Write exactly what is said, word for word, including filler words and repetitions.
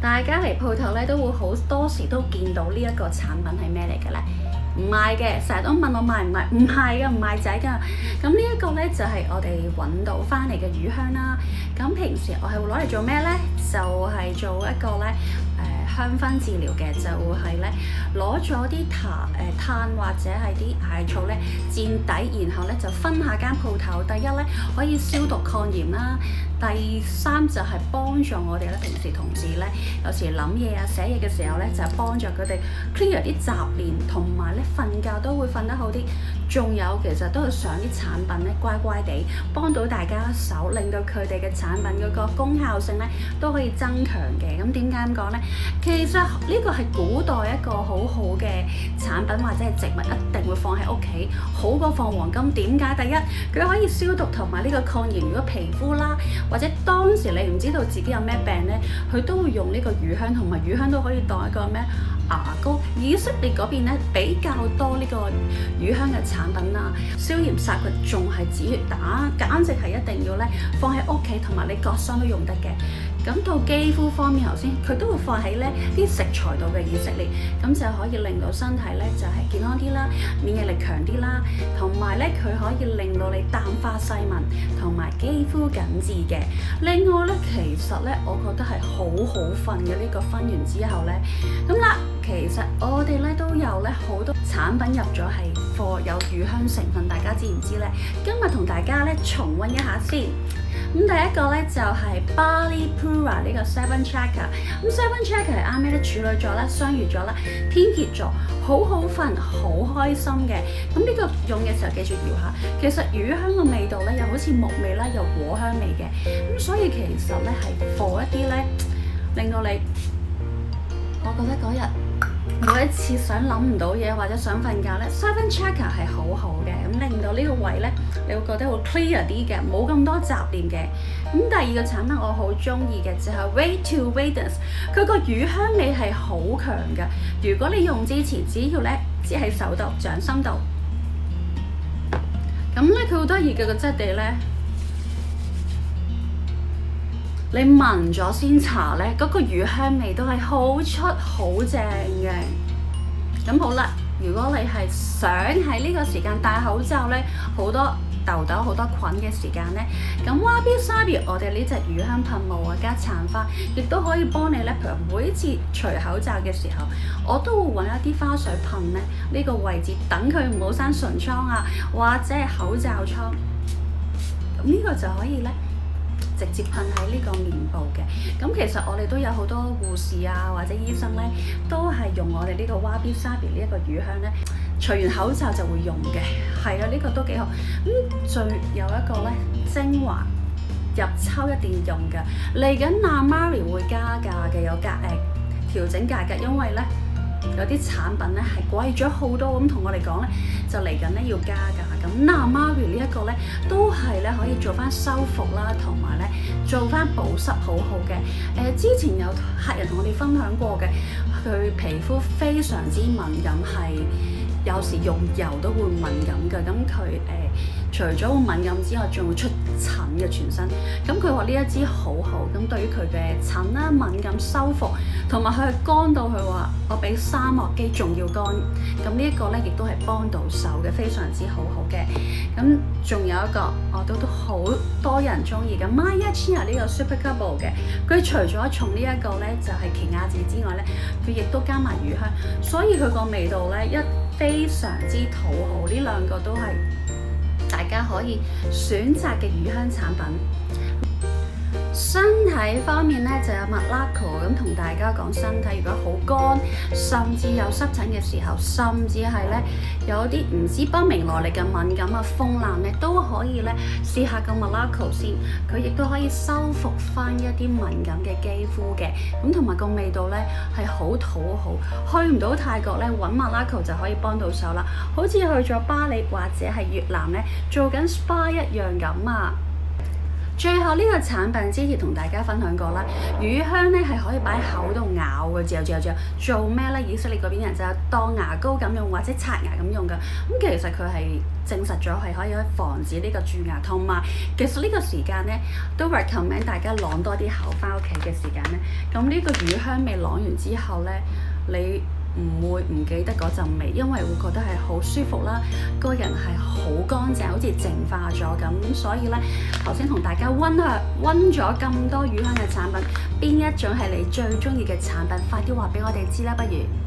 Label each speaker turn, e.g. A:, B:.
A: 大家嚟鋪頭咧都會好多時都見到呢一個產品係咩嚟嘅咧？唔賣嘅，成日都問我賣唔賣？唔係嘅，唔賣仔㗎。咁呢一個咧就係、是、我哋揾到翻嚟嘅乳香啦。咁平時我係會攞嚟做咩咧？就係、是、做一個咧誒、呃、香薰治療嘅，就會係咧攞咗啲檀誒炭或者係啲艾草咧墊底，然後咧就分下間鋪頭。第一咧可以消毒抗炎啦。第三就係幫助我哋咧，平時同事咧有時諗嘢啊、寫嘢嘅時候咧，就係幫助佢哋 clear 啲雜念，同埋咧瞓覺都會瞓得好啲。仲有其實都係想啲產品咧乖乖地幫到大家手，令到佢哋嘅產品嗰個功效性咧都可以增強嘅。咁點解咁講咧？其實呢個係古代一個好好嘅產品或者係植物，一定會放喺屋企，好過放黃金。點解？第一，佢可以消毒同埋呢個抗炎。如果皮膚啦，或者當時你唔知道自己有咩病咧，佢都會用呢個乳香，同埋乳香都可以當一個咩牙膏。以色列嗰邊咧比較多呢個乳香嘅產品啦，消炎殺菌，仲係止血打，簡直係一定要咧放喺屋企，同埋你割傷都用得嘅。咁到肌膚方面，頭先佢都會放喺呢啲食材度嘅以色列，咁就可以令到身體咧就係、是、健康啲啦，免疫力強啲啦，同埋咧佢可以令到你淡化細紋同埋肌膚緊緻嘅。另外咧，其實咧我覺得係好好瞓嘅呢個分完之後咧，咁啦，其實我哋咧都有咧好多產品入咗係貨有乳香成分，大家知唔知咧？今日同大家咧重溫一下先。咁第一個咧就係、是、Bali Pura 呢個 Seven Chakra。咁 Seven Chakra 係啱咩咧？處女座啦、雙魚座啦、天蠍座，好好瞓、好開心嘅。咁呢個用嘅時候記住搖下。其實乳香嘅味道咧，又好似木味啦，又果香味嘅。咁所以其實咧係放一啲咧，令到你，我覺得嗰日每一次想諗唔到嘢或者想瞓覺咧 ，Seven Chakra 係好好嘅，咁令到呢個位咧，你會覺得會 clear 啲嘅，冇咁多雜念嘅。咁第二個產品我好中意嘅就係 Way to Radiance， 佢個乳香味係好強嘅。如果你用之前，只要咧擠喺手度、掌心度，咁咧佢好得意嘅個質地咧。你聞咗先搽咧，嗰個乳香味都係好出好正嘅。咁好啦，如果你係想喺呢個時間戴口罩咧，好多痘痘、好多菌嘅時間咧，咁 Wabi Sabi 我哋呢隻乳香噴霧啊加橙花，亦都可以幫你咧。譬如每一次除口罩嘅時候，我都會揾一啲花水噴咧呢個位置，等佢唔好生唇瘡啊，或者係口罩瘡。咁呢個就可以咧。直接噴喺呢個面部嘅。咁其實我哋都有好多護士啊或者醫生咧，都係用我哋呢個 Wabi Sabi 呢一個乳香咧，除完口罩就會用嘅。係啊，呢、這個都幾好。咁最有一個咧精華入秋一定要用嘅。嚟緊 Namaari 會加價嘅，有價誒調整價格，因為咧有啲產品咧係貴咗好多，咁同我哋講咧就嚟緊咧要加價。咁 Namaari 呢一個咧都係咧可以做翻修復啦，同埋咧做翻保濕好好嘅。誒、呃、之前有客人同我哋分享過嘅，佢皮膚非常之敏感，係有時用油都會敏感嘅。咁佢誒除咗會敏感之外，仲會出疹嘅全身。咁佢話呢一支好好，咁對於佢嘅疹啦、敏感修復，同埋佢係乾到佢話我比沙漠肌仲要乾。咁呢一個咧亦都係幫到手嘅，非常之好好嘅。咁仲有一個我都都好多人中意嘅 Maya Chia 呢個 Super Couple 嘅，佢除咗從呢一個咧就係奇亞籽之外咧，佢亦都加埋乳香，所以佢個味道咧一非常之討好。呢兩個都係大家可以選擇嘅乳香產品。身體方面咧就有 Malaco 咁同大家講，身體如果好乾，甚至有濕疹嘅時候，甚至係咧有啲唔知不明來歷嘅敏感啊、風癩咧，都可以咧試下個 Malaco 先。佢亦都可以修復翻一啲敏感嘅肌膚嘅。咁同埋個味道咧係好討好。去唔到泰國咧，揾 Malaco 就可以幫到手啦。好似去咗巴黎或者係越南咧做緊 S P A 一樣咁啊！ 最後呢個產品之前同大家分享過啦，乳香咧係可以擺喺口度咬嘅，嚼嚼嚼做咩咧？以色列嗰邊人就當牙膏咁用或者刷牙咁用㗎。咁其實佢係證實咗係可以防止呢個蛀牙，同埋其實呢個時間咧都 recommend 大家啷多啲口翻屋企嘅時間咧。咁呢個乳香味啷完之後咧，你唔會唔記得嗰陣味，因為會覺得係好舒服啦，個人係好乾淨，好似淨化咗咁。所以咧，頭先同大家溫下溫咗咁多乳香嘅產品，邊一種係你最中意嘅產品？快啲話俾我哋知啦，不如〜